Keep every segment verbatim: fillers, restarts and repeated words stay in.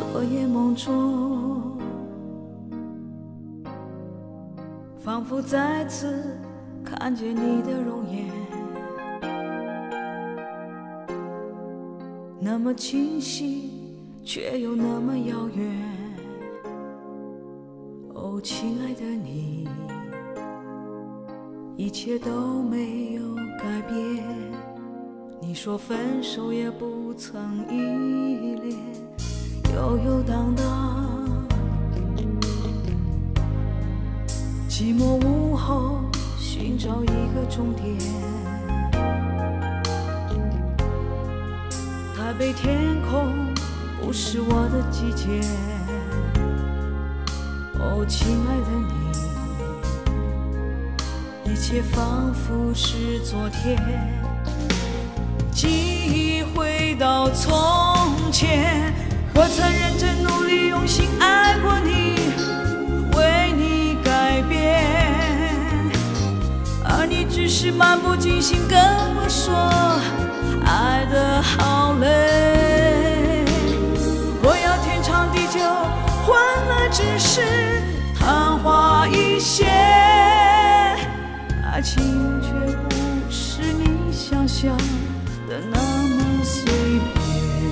昨夜梦中，仿佛再次看见你的容颜，那么清晰，却又那么遥远。哦，亲爱的你，一切都没有改变。你说分手也不曾依恋，悠悠荡荡，寂寞午后寻找一个终点。台北天空不是我的季节，哦，亲爱的你，一切仿佛是昨天。记忆回到从前，我曾认真努力用心爱过你，为你改变，而你只是漫不经心跟我说爱得好累。我要天长地久，换来只是昙花一现，爱情却不是你想象的那么随便。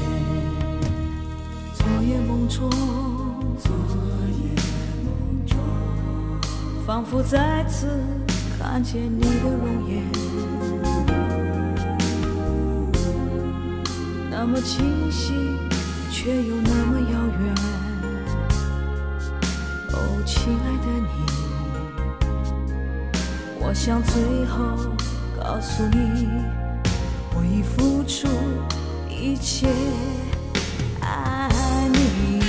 昨夜梦中，昨夜梦中，仿佛再次看见你的容颜，那么清晰，却又那么遥远。哦，亲爱的你，我想最后告诉你，我已付出一切爱你。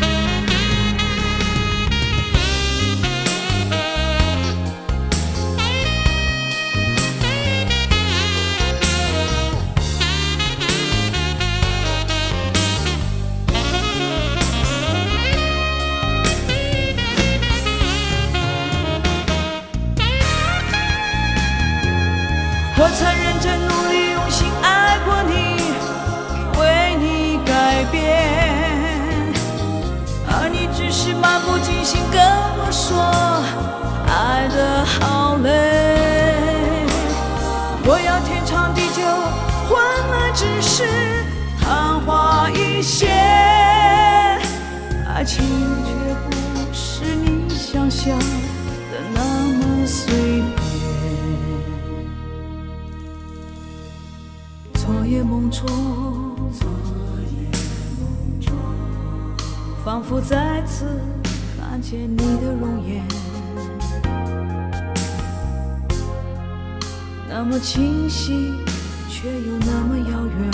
我曾认真努力用心爱过你，为你改变，而你只是漫不经心跟我说爱得好累。我要天长地久，换来只是昙花一现，爱情却不是你想象的那么随便。昨夜梦中，昨夜梦中，仿佛再次看见你的容颜，那么清晰，却又那么遥远。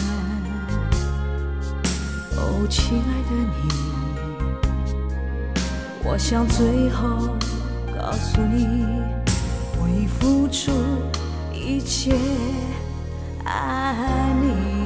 哦，亲爱的你，我想最后告诉你，我已付出一切爱你。